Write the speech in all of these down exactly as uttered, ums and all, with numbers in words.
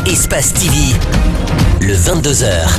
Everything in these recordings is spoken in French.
Espace T V, le vingt-deux heures.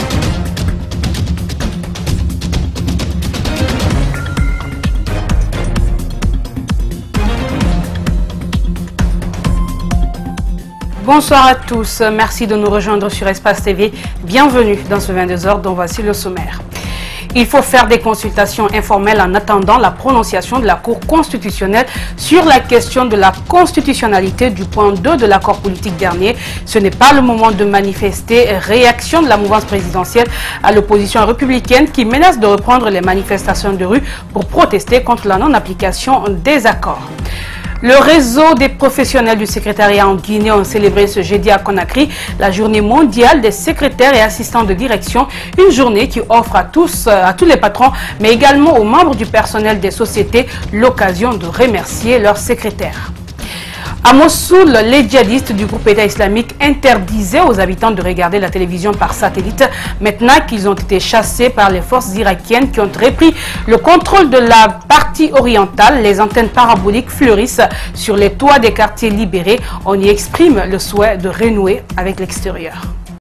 Bonsoir à tous, merci de nous rejoindre sur Espace T V. Bienvenue dans ce vingt-deux heures dont voici le sommaire. Il faut faire des consultations informelles en attendant la prononciation de la Cour constitutionnelle sur la question de la constitutionnalité du point deux de l'accord politique dernier. Ce n'est pas le moment de manifester. Réaction de la mouvance présidentielle à l'opposition républicaine qui menace de reprendre les manifestations de rue pour protester contre la non-application des accords. Le réseau des professionnels du secrétariat en Guinée ont célébré ce jeudi à Conakry la journée mondiale des secrétaires et assistants de direction, une journée qui offre à tous, à tous les patrons, mais également aux membres du personnel des sociétés, l'occasion de remercier leurs secrétaires. À Mossoul, les djihadistes du groupe État islamique interdisaient aux habitants de regarder la télévision par satellite. Maintenant qu'ils ont été chassés par les forces irakiennes qui ont repris le contrôle de la partie orientale, les antennes paraboliques fleurissent sur les toits des quartiers libérés. On y exprime le souhait de renouer avec l'extérieur.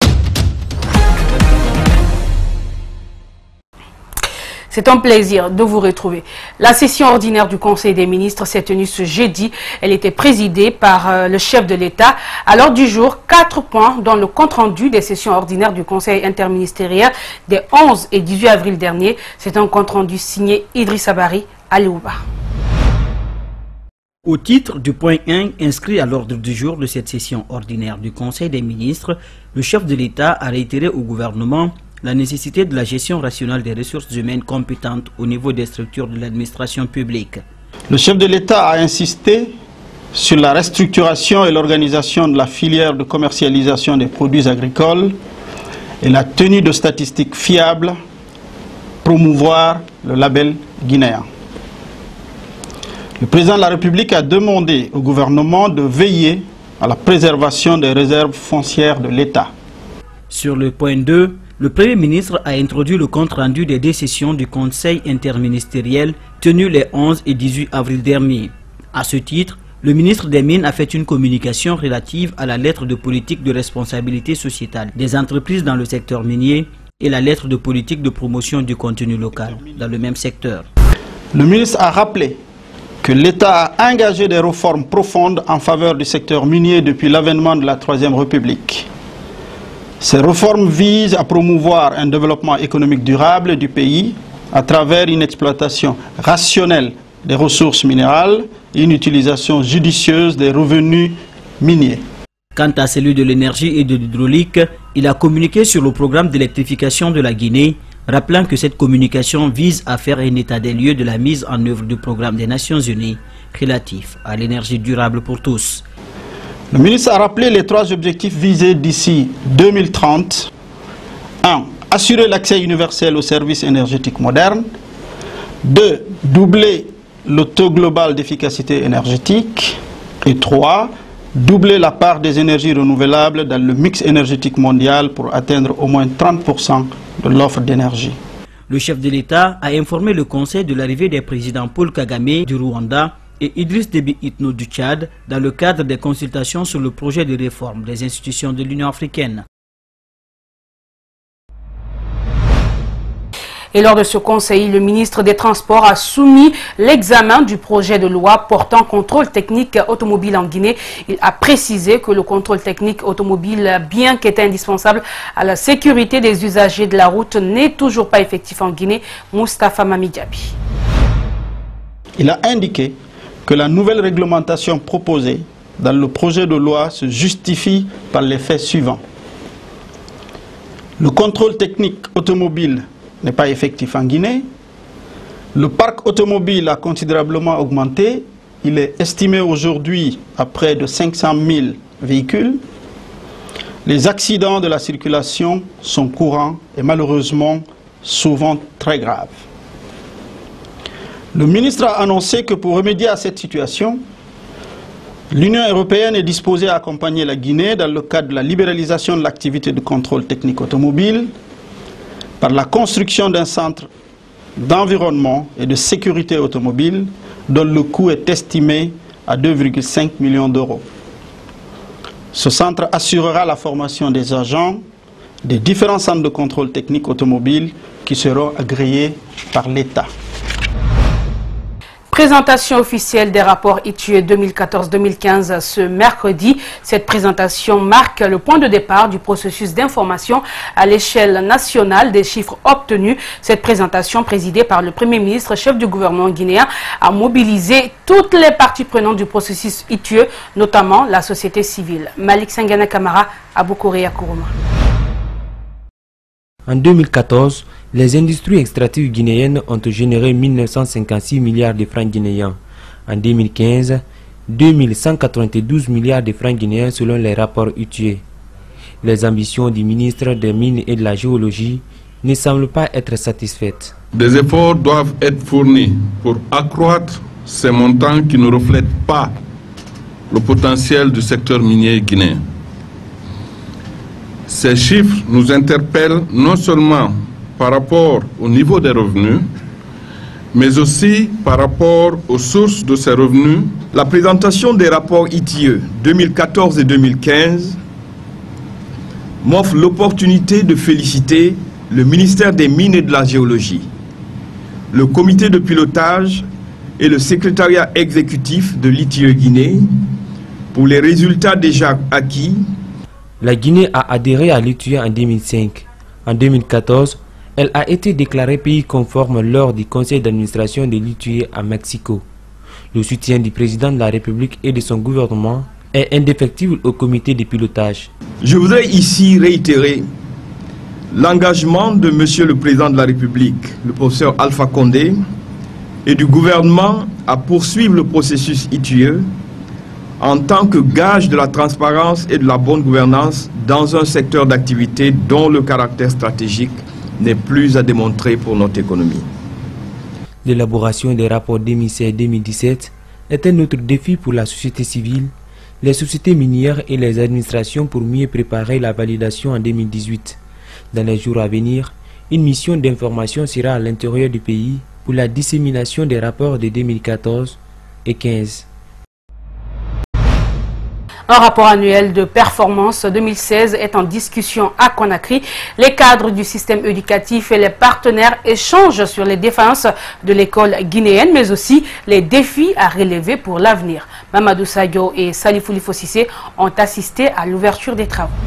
C'est un plaisir de vous retrouver. La session ordinaire du Conseil des ministres s'est tenue ce jeudi. Elle était présidée par euh, le chef de l'État. À l'ordre du jour, quatre points dans le compte-rendu des sessions ordinaires du Conseil interministériel des onze et dix-huit avril dernier. C'est un compte-rendu signé Idrissa Bari Aliouba. Au titre du point un inscrit à l'ordre du jour de cette session ordinaire du Conseil des ministres, le chef de l'État a réitéré au gouvernement la nécessité de la gestion rationnelle des ressources humaines compétentes au niveau des structures de l'administration publique. Le chef de l'État a insisté sur la restructuration et l'organisation de la filière de commercialisation des produits agricoles et la tenue de statistiques fiables, promouvoir le label guinéen. Le président de la République a demandé au gouvernement de veiller à la préservation des réserves foncières de l'État. Sur le point deux, le Premier ministre a introduit le compte-rendu des décisions du Conseil interministériel tenu les onze et dix-huit avril dernier. À ce titre, le ministre des Mines a fait une communication relative à la lettre de politique de responsabilité sociétale des entreprises dans le secteur minier et la lettre de politique de promotion du contenu local dans le même secteur. Le ministre a rappelé que l'État a engagé des réformes profondes en faveur du secteur minier depuis l'avènement de la Troisième République. Ces réformes visent à promouvoir un développement économique durable du pays à travers une exploitation rationnelle des ressources minérales et une utilisation judicieuse des revenus miniers. Quant à celui de l'énergie et de l'hydraulique, il a communiqué sur le programme d'électrification de la Guinée, rappelant que cette communication vise à faire un état des lieux de la mise en œuvre du programme des Nations Unies relatif à l'énergie durable pour tous. Le ministre a rappelé les trois objectifs visés d'ici deux mille trente. un. Assurer l'accès universel aux services énergétiques modernes. deux. Doubler le taux global d'efficacité énergétique. Et trois. Doubler la part des énergies renouvelables dans le mix énergétique mondial pour atteindre au moins trente pour cent de l'offre d'énergie. Le chef de l'État a informé le Conseil de l'arrivée des présidents Paul Kagame du Rwanda et Idriss Déby Itno du Tchad dans le cadre des consultations sur le projet de réforme des institutions de l'Union africaine. Et lors de ce conseil, le ministre des Transports a soumis l'examen du projet de loi portant contrôle technique automobile en Guinée. Il a précisé que le contrôle technique automobile, bien qu'étant indispensable à la sécurité des usagers de la route, n'est toujours pas effectif en Guinée. Moustapha Mamidjabi. Il a indiqué que la nouvelle réglementation proposée dans le projet de loi se justifie par les faits suivants. Le contrôle technique automobile n'est pas effectif en Guinée. Le parc automobile a considérablement augmenté. Il est estimé aujourd'hui à près de cinq cent mille véhicules. Les accidents de la circulation sont courants et malheureusement souvent très graves. Le ministre a annoncé que pour remédier à cette situation, l'Union européenne est disposée à accompagner la Guinée dans le cadre de la libéralisation de l'activité de contrôle technique automobile par la construction d'un centre d'environnement et de sécurité automobile dont le coût est estimé à deux virgule cinq millions d'euros. Ce centre assurera la formation des agents des différents centres de contrôle technique automobile qui seront agréés par l'État. Présentation officielle des rapports I T U E deux mille quatorze deux mille quinze ce mercredi. Cette présentation marque le point de départ du processus d'information à l'échelle nationale des chiffres obtenus. Cette présentation, présidée par le Premier ministre, chef du gouvernement guinéen, a mobilisé toutes les parties prenantes du processus I T U E, notamment la société civile. Malik Sangana Kamara, Aboukouré Kourouma. En deux mille quatorze, les industries extractives guinéennes ont généré mille neuf cent cinquante-six milliards de francs guinéens. En deux mille quinze, deux mille cent quatre-vingt-douze milliards de francs guinéens selon les rapports I T U E. Les ambitions du ministre des Mines et de la Géologie ne semblent pas être satisfaites. Des efforts doivent être fournis pour accroître ces montants qui ne reflètent pas le potentiel du secteur minier guinéen. Ces chiffres nous interpellent non seulement par rapport au niveau des revenus, mais aussi par rapport aux sources de ces revenus. La présentation des rapports I T U E deux mille quatorze et deux mille quinze m'offre l'opportunité de féliciter le ministère des Mines et de la Géologie, le comité de pilotage et le secrétariat exécutif de l'I T U E Guinée pour les résultats déjà acquis. La Guinée a adhéré à l'I T U E en deux mille cinq. En deux mille quatorze, elle a été déclarée pays conforme lors du conseil d'administration de l'I T U E à Mexico. Le soutien du président de la République et de son gouvernement est indéfectible au comité de pilotage. Je voudrais ici réitérer l'engagement de Monsieur le Président de la République, le professeur Alpha Condé, et du gouvernement à poursuivre le processus I T U E en tant que gage de la transparence et de la bonne gouvernance dans un secteur d'activité dont le caractère stratégique n'est plus à démontrer pour notre économie. L'élaboration des rapports deux mille seize deux mille dix-sept est un autre défi pour la société civile, les sociétés minières et les administrations pour mieux préparer la validation en deux mille dix-huit. Dans les jours à venir, une mission d'information sera à l'intérieur du pays pour la dissémination des rapports de deux mille quatorze et deux mille quinze. Un rapport annuel de performance deux mille seize est en discussion à Conakry. Les cadres du système éducatif et les partenaires échangent sur les défaillances de l'école guinéenne, mais aussi les défis à relever pour l'avenir. Mamadou Sadio et Salifou Lifo-Sissé ont assisté à l'ouverture des travaux.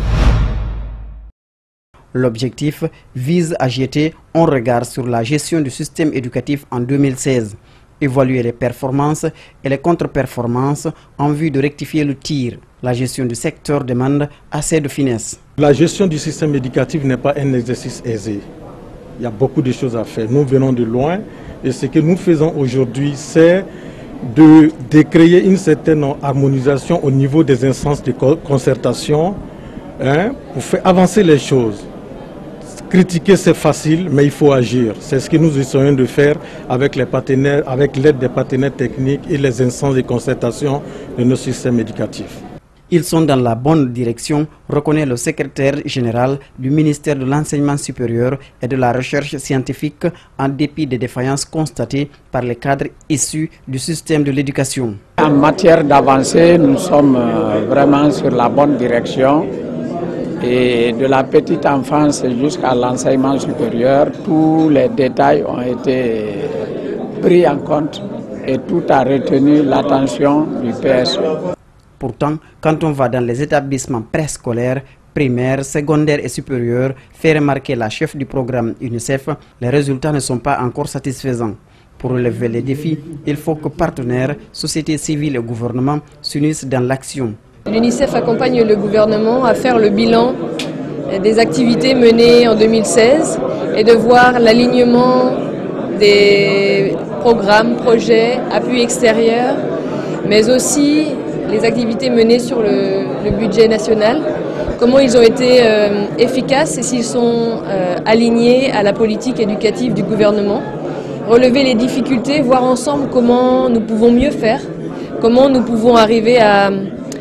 L'objectif vise à jeter un regard sur la gestion du système éducatif en deux mille seize. Évaluer les performances et les contre-performances en vue de rectifier le tir. La gestion du secteur demande assez de finesse. La gestion du système éducatif n'est pas un exercice aisé. Il y a beaucoup de choses à faire. Nous venons de loin et ce que nous faisons aujourd'hui, c'est de, de créer une certaine harmonisation au niveau des instances de concertation hein, pour faire avancer les choses. Critiquer c'est facile, mais il faut agir. C'est ce que nous essayons de faire avec les partenaires, avec l'aide des partenaires techniques et les instances de concertation de nos systèmes éducatifs. Ils sont dans la bonne direction, reconnaît le secrétaire général du ministère de l'Enseignement supérieur et de la Recherche scientifique en dépit des défaillances constatées par les cadres issus du système de l'éducation. En matière d'avancée, nous sommes vraiment sur la bonne direction. Et de la petite enfance jusqu'à l'enseignement supérieur, tous les détails ont été pris en compte et tout a retenu l'attention du P S E. Pourtant, quand on va dans les établissements préscolaires, primaires, secondaires et supérieurs, fait remarquer la chef du programme UNICEF, les résultats ne sont pas encore satisfaisants. Pour relever les défis, il faut que partenaires, société civile et gouvernement s'unissent dans l'action. L'UNICEF accompagne le gouvernement à faire le bilan des activités menées en deux mille seize et de voir l'alignement des programmes, projets, appuis extérieurs, mais aussi les activités menées sur le, le budget national, comment ils ont été euh, efficaces et s'ils sont euh, alignés à la politique éducative du gouvernement, relever les difficultés, voir ensemble comment nous pouvons mieux faire, comment nous pouvons arriver à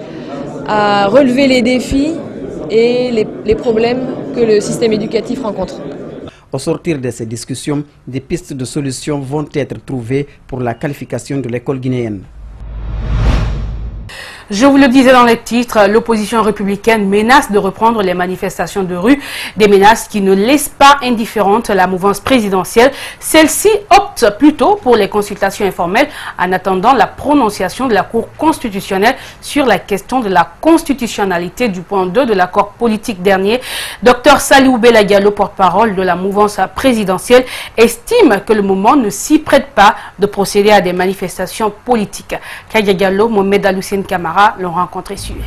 à relever les défis et les, les problèmes que le système éducatif rencontre. Au sortir de ces discussions, des pistes de solutions vont être trouvées pour la qualification de l'école guinéenne. Je vous le disais dans les titres, l'opposition républicaine menace de reprendre les manifestations de rue, des menaces qui ne laissent pas indifférente la mouvance présidentielle. Celle-ci opte plutôt pour les consultations informelles en attendant la prononciation de la Cour constitutionnelle sur la question de la constitutionnalité du point deux de l'accord politique dernier. Docteur Saliou Bella Diallo, porte-parole de la mouvance présidentielle, estime que le moment ne s'y prête pas de procéder à des manifestations politiques. Kaya Diallo, Mohamed Aloussine Kamara l'ont rencontré suivi.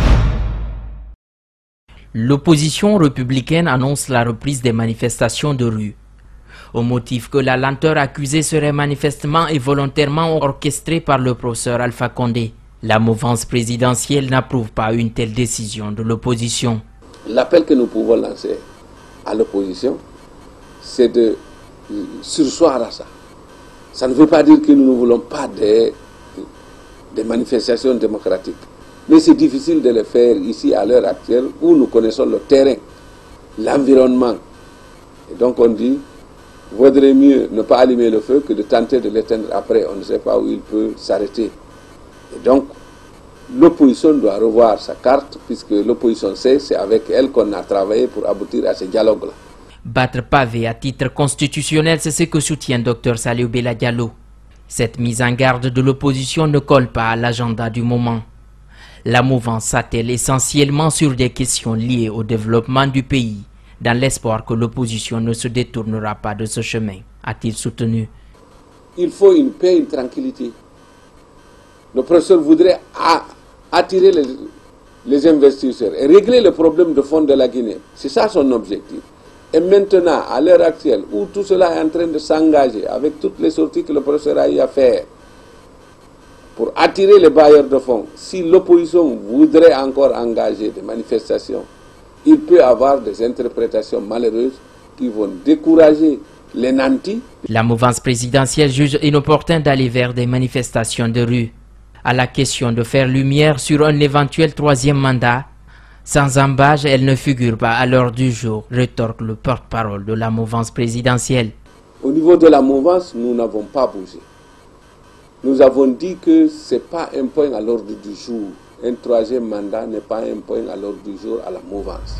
L'opposition républicaine annonce la reprise des manifestations de rue. Au motif que la lenteur accusée serait manifestement et volontairement orchestrée par le professeur Alpha Condé. La mouvance présidentielle n'approuve pas une telle décision de l'opposition. L'appel que nous pouvons lancer à l'opposition, c'est de surseoir à ça. Ça ne veut pas dire que nous ne voulons pas des, des manifestations démocratiques. Mais c'est difficile de le faire ici à l'heure actuelle où nous connaissons le terrain, l'environnement. Et donc on dit, vaudrait mieux ne pas allumer le feu que de tenter de l'éteindre après. On ne sait pas où il peut s'arrêter. Et donc, l'opposition doit revoir sa carte, puisque l'opposition sait, c'est avec elle qu'on a travaillé pour aboutir à ce dialogue-là. Battre pavé à titre constitutionnel, c'est ce que soutient Docteur Saliou Bella Diallo. Cette mise en garde de l'opposition ne colle pas à l'agenda du moment. La mouvance s'attelle essentiellement sur des questions liées au développement du pays, dans l'espoir que l'opposition ne se détournera pas de ce chemin, a-t-il soutenu. Il faut une paix, une tranquillité. Le professeur voudrait attirer les, les investisseurs et régler le problème de fond de la Guinée. C'est ça son objectif. Et maintenant, à l'heure actuelle, où tout cela est en train de s'engager, avec toutes les sorties que le professeur a eu à faire, pour attirer les bailleurs de fonds, si l'opposition voudrait encore engager des manifestations, il peut avoir des interprétations malheureuses qui vont décourager les nantis. La mouvance présidentielle juge inopportun d'aller vers des manifestations de rue. À la question de faire lumière sur un éventuel troisième mandat, sans embâche, elle ne figure pas à l'heure du jour, rétorque le porte-parole de la mouvance présidentielle. Au niveau de la mouvance, nous n'avons pas bougé. Nous avons dit que ce n'est pas un point à l'ordre du jour. Un troisième mandat n'est pas un point à l'ordre du jour à la mouvance.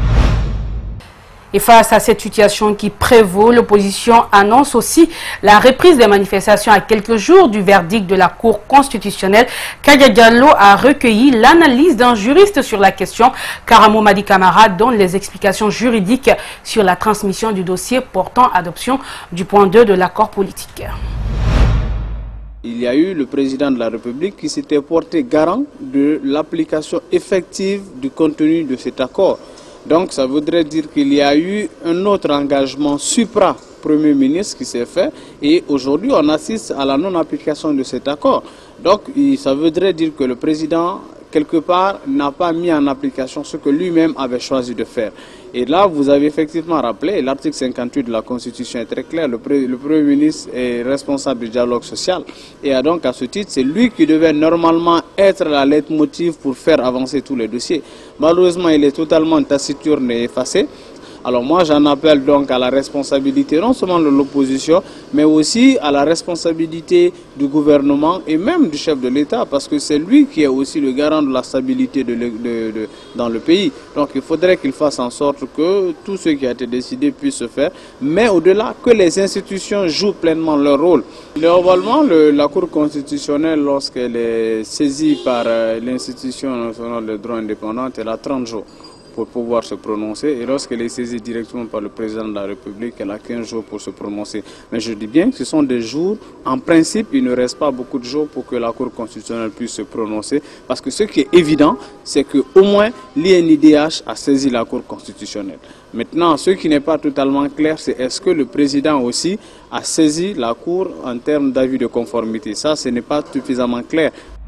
Et face à cette situation qui prévaut, l'opposition annonce aussi la reprise des manifestations à quelques jours du verdict de la Cour constitutionnelle. Kaya Diallo a recueilli l'analyse d'un juriste sur la question. Karamo Madi Kamara donne les explications juridiques sur la transmission du dossier portant adoption du point deux de l'accord politique. Il y a eu le président de la République qui s'était porté garant de l'application effective du contenu de cet accord. Donc ça voudrait dire qu'il y a eu un autre engagement supra-premier ministre qui s'est fait et aujourd'hui on assiste à la non-application de cet accord. Donc ça voudrait dire que le président, quelque part, n'a pas mis en application ce que lui-même avait choisi de faire. Et là, vous avez effectivement rappelé, l'article cinquante-huit de la Constitution est très clair, le, le Premier ministre est responsable du dialogue social. Et donc, à ce titre, c'est lui qui devait normalement être la leitmotiv pour faire avancer tous les dossiers. Malheureusement, il est totalement taciturne et effacé. Alors moi, j'en appelle donc à la responsabilité non seulement de l'opposition, mais aussi à la responsabilité du gouvernement et même du chef de l'État, parce que c'est lui qui est aussi le garant de la stabilité de, de, de, dans le pays. Donc il faudrait qu'il fasse en sorte que tout ce qui a été décidé puisse se faire, mais au-delà, que les institutions jouent pleinement leur rôle. Normalement, le, la Cour constitutionnelle, lorsqu'elle est saisie par euh, l'institution nationale de droit indépendant, elle a trente jours pour pouvoir se prononcer, et lorsqu'elle est saisie directement par le président de la République, elle a quinze jours pour se prononcer. Mais je dis bien que ce sont des jours, en principe, il ne reste pas beaucoup de jours pour que la Cour constitutionnelle puisse se prononcer, parce que ce qui est évident, c'est qu'au moins l'I N I D H a saisi la Cour constitutionnelle. Maintenant, ce qui n'est pas totalement clair, c'est est-ce que le président aussi a saisi la Cour en termes d'avis de conformité. Ça, ce n'est pas suffisamment clair.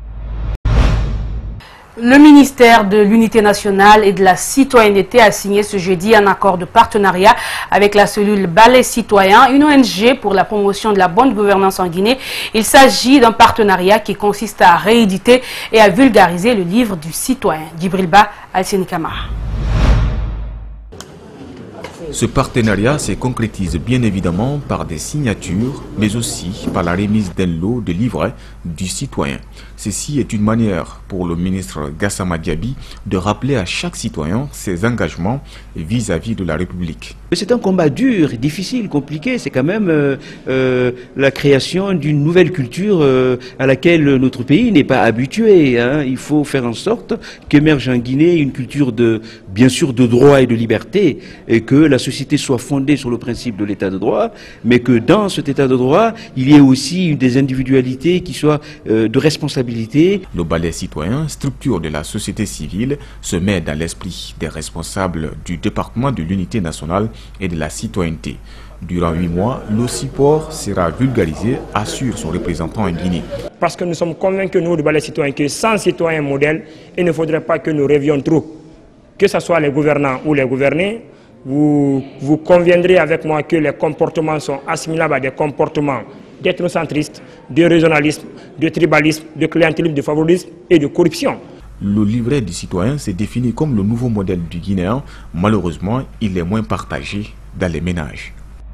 Le ministère de l'Unité nationale et de la citoyenneté a signé ce jeudi un accord de partenariat avec la cellule Balai Citoyen, une O N G pour la promotion de la bonne gouvernance en Guinée. Il s'agit d'un partenariat qui consiste à rééditer et à vulgariser le livre du citoyen. Djibril Ba, Alcine Kamara. Ce partenariat se concrétise bien évidemment par des signatures, mais aussi par la remise d'un lot de livrets du citoyen. Ceci est une manière pour le ministre Gassama Diaby de rappeler à chaque citoyen ses engagements vis-à-vis de la République. C'est un combat dur, difficile, compliqué. C'est quand même euh, euh, la création d'une nouvelle culture euh, à laquelle notre pays n'est pas habitué. Hein. Il faut faire en sorte qu'émerge en Guinée une culture de, bien sûr, de droit et de liberté, et que la société soit fondée sur le principe de l'état de droit, mais que dans cet état de droit, il y ait aussi des individualités qui soient euh, de responsabilité. Le ballet citoyen, structure de la société civile, se met dans l'esprit des responsables du département de l'unité nationale et de la citoyenneté. Durant huit mois, le support sera vulgarisé, assure son représentant en Guinée. Parce que nous sommes convaincus, nous, du ballet citoyen, que sans citoyen modèle, il ne faudrait pas que nous rêvions trop. Que ce soit les gouvernants ou les gouvernés, vous, vous conviendrez avec moi que les comportements sont assimilables à des comportements d'ethnocentrisme, de régionalisme, de tribalisme, de clientélisme, de favoritisme et de corruption. Le livret du citoyen s'est défini comme le nouveau modèle du Guinéen. Malheureusement, il est moins partagé dans les ménages.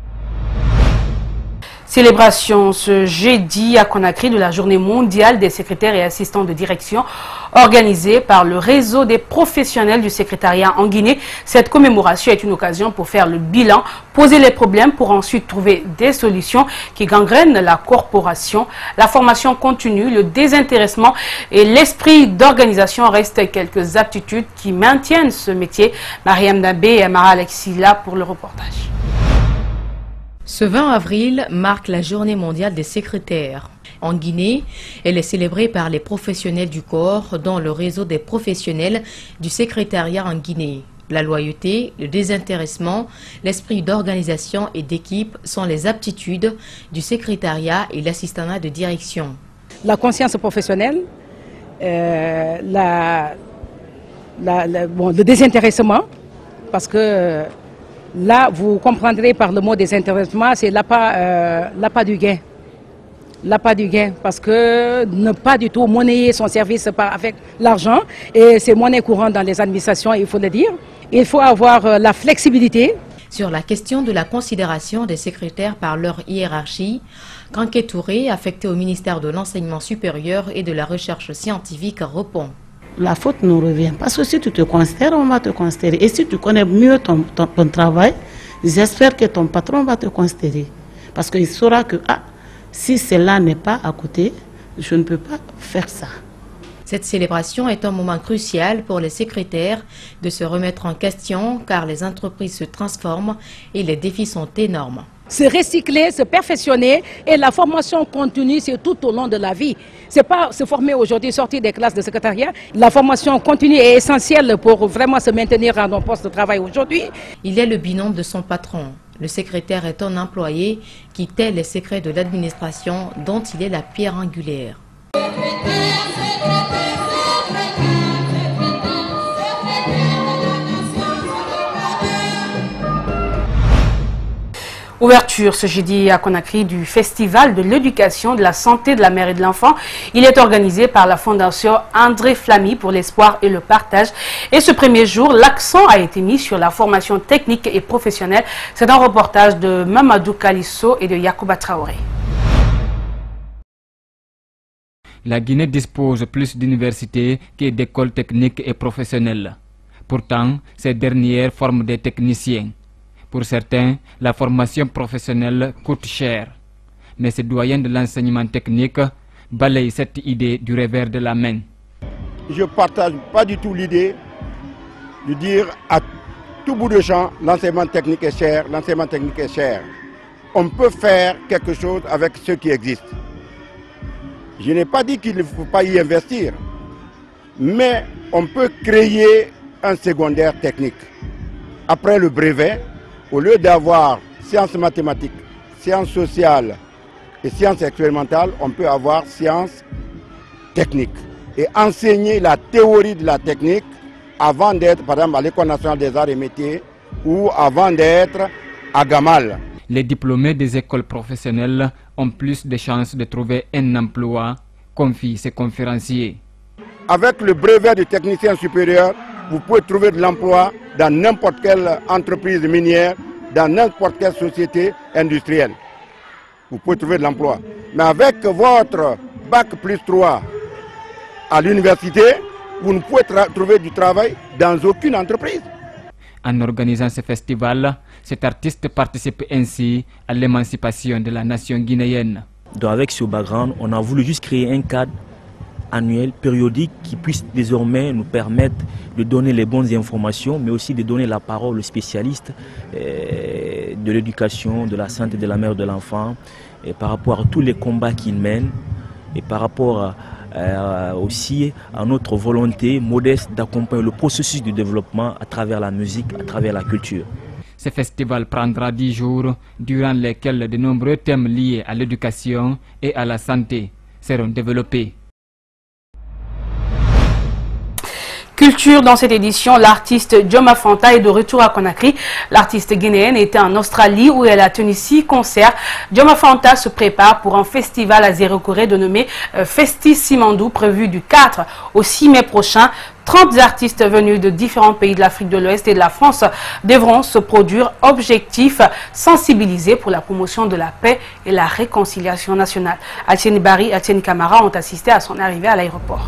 Célébration ce jeudi à Conakry de la journée mondiale des secrétaires et assistants de direction organisée par le réseau des professionnels du secrétariat en Guinée. Cette commémoration est une occasion pour faire le bilan, poser les problèmes pour ensuite trouver des solutions qui gangrènent la corporation. La formation continue, le désintéressement et l'esprit d'organisation restent quelques aptitudes qui maintiennent ce métier. Mariam Nabé et Amara Alexila pour le reportage. Ce vingt avril marque la journée mondiale des secrétaires. En Guinée, elle est célébrée par les professionnels du corps, dont le réseau des professionnels du secrétariat en Guinée. La loyauté, le désintéressement, l'esprit d'organisation et d'équipe sont les aptitudes du secrétariat et l'assistanat de direction. La conscience professionnelle, euh, la, la, la, bon, le désintéressement, parce que là, vous comprendrez par le mot désintéressement, c'est l'appât euh, l'appât du gain. L'appât du gain, parce que ne pas du tout monnayer son service par, avec l'argent, et c'est monnaie courante dans les administrations, il faut le dire. Il faut avoir euh, la flexibilité. Sur la question de la considération des secrétaires par leur hiérarchie, Kanké Touré, affecté au ministère de l'Enseignement supérieur et de la Recherche scientifique, répond. La faute nous revient. Parce que si tu te considères, on va te considérer. Et si tu connais mieux ton, ton, ton travail, j'espère que ton patron va te considérer. Parce qu'il saura que ah, si cela n'est pas à côté, je ne peux pas faire ça. Cette célébration est un moment crucial pour les secrétaires de se remettre en question car les entreprises se transforment et les défis sont énormes. Se recycler, se perfectionner et la formation continue, c'est tout au long de la vie. Ce n'est pas se former aujourd'hui, sortir des classes de secrétariat. La formation continue est essentielle pour vraiment se maintenir à nos postes de travail aujourd'hui. Il est le binôme de son patron. Le secrétaire est un employé qui tait les secrets de l'administration dont il est la pierre angulaire. Ouverture ce jeudi à Conakry du Festival de l'éducation, de la santé de la mère et de l'enfant. Il est organisé par la Fondation André Flamy pour l'espoir et le partage. Et ce premier jour, l'accent a été mis sur la formation technique et professionnelle. C'est un reportage de Mamadou Kalisso et de Yacouba Traoré. La Guinée dispose plus d'universités que d'écoles techniques et professionnelles. Pourtant, ces dernières forment des techniciens. Pour certains, la formation professionnelle coûte cher. Mais ces doyens de l'enseignement technique balayent cette idée du revers de la main. Je ne partage pas du tout l'idée de dire à tout bout de champ, l'enseignement technique est cher, l'enseignement technique est cher. On peut faire quelque chose avec ce qui existe. Je n'ai pas dit qu'il ne faut pas y investir, mais on peut créer un secondaire technique. Après le brevet, au lieu d'avoir sciences mathématiques, sciences sociales et sciences expérimentales, on peut avoir sciences techniques. Et enseigner la théorie de la technique avant d'être, par exemple, à l'École nationale des arts et métiers ou avant d'être à Gamal. Les diplômés des écoles professionnelles ont plus de chances de trouver un emploi, confient ces conférenciers. Avec le brevet de technicien supérieur, vous pouvez trouver de l'emploi dans n'importe quelle entreprise minière, dans n'importe quelle société industrielle. Vous pouvez trouver de l'emploi. Mais avec votre bac plus trois à l'université, vous ne pouvez trouver du travail dans aucune entreprise. En organisant ce festival, cet artiste participe ainsi à l'émancipation de la nation guinéenne. Donc avec ce background, on a voulu juste créer un cadre annuel, périodique, qui puisse désormais nous permettre de donner les bonnes informations, mais aussi de donner la parole aux spécialistes euh, de l'éducation, de la santé de la mère, de l'enfant, et par rapport à tous les combats qu'ils mènent, et par rapport à, euh, aussi à notre volonté modeste d'accompagner le processus de développement à travers la musique, à travers la culture. Ce festival prendra dix jours, durant lesquels de nombreux thèmes liés à l'éducation et à la santé seront développés. Culture dans cette édition, l'artiste Joma Fanta est de retour à Conakry. L'artiste guinéenne était en Australie où elle a tenu six concerts. Joma Fanta se prépare pour un festival à Zéro-Corée dénommé euh, Festi Simandou, prévu du quatre au six mai prochain. trente artistes venus de différents pays de l'Afrique de l'Ouest et de la France devront se produire. Objectif, sensibiliser pour la promotion de la paix et la réconciliation nationale. Atieni Bari et Atieni Kamara ont assisté à son arrivée à l'aéroport.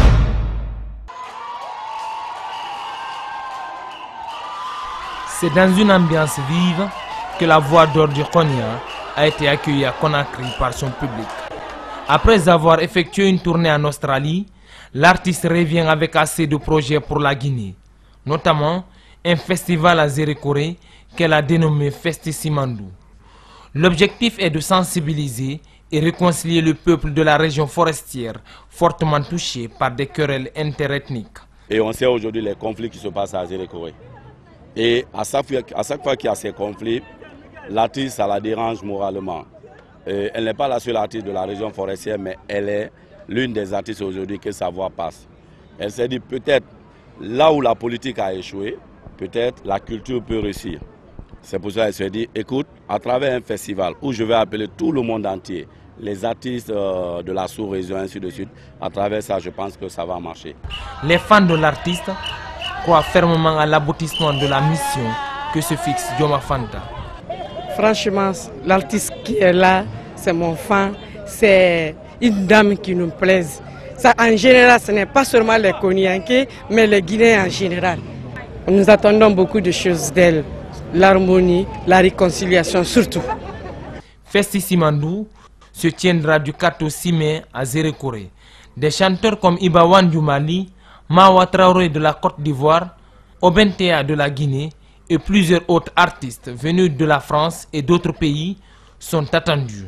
C'est dans une ambiance vive que la voix d'or du Konya a été accueillie à Conakry par son public. Après avoir effectué une tournée en Australie, l'artiste revient avec assez de projets pour la Guinée, notamment un festival à Zéro-Corée qu'elle a dénommé Festi Simandou. L'objectif est de sensibiliser et réconcilier le peuple de la région forestière fortement touché par des querelles interethniques. Et on sait aujourd'hui les conflits qui se passent à Zéro-Corée. Et à chaque fois, à chaque fois qu'il y a ces conflits, l'artiste, ça la dérange moralement. Et elle n'est pas la seule artiste de la région forestière, mais elle est l'une des artistes aujourd'hui que sa voix passe. Elle s'est dit peut-être là où la politique a échoué, peut-être la culture peut réussir. C'est pour ça qu'elle s'est dit, écoute, à travers un festival où je vais appeler tout le monde entier, les artistes euh, de la sous-région, ainsi de suite, à travers ça, je pense que ça va marcher. Les fans de l'artiste croit fermement à l'aboutissement de la mission que se fixe Joma Fanta. Franchement, l'artiste qui est là, c'est mon fan, c'est une dame qui nous plaise. Ça, en général, ce n'est pas seulement les Konyankais, mais les Guinéens en général. Nous attendons beaucoup de choses d'elle, l'harmonie, la réconciliation surtout. Festi Simandou se tiendra du quatre au six mai à Zéro-Corée. Des chanteurs comme Ibawan du Mali, Mawa Traoré de la Côte d'Ivoire, Obentea de la Guinée et plusieurs autres artistes venus de la France et d'autres pays sont attendus.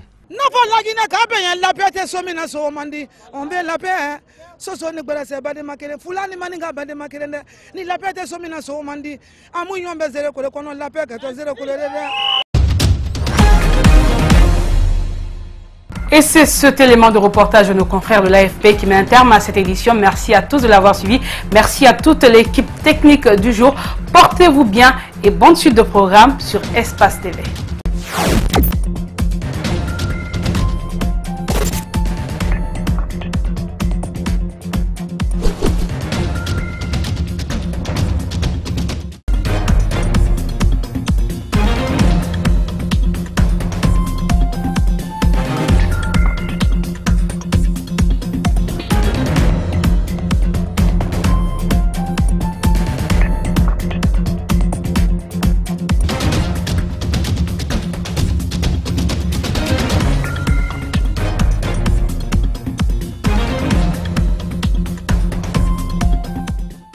Et c'est cet élément de reportage de nos confrères de l'A F P qui met un terme à cette édition. Merci à tous de l'avoir suivi. Merci à toute l'équipe technique du jour. Portez-vous bien et bonne suite de programme sur Espace T V.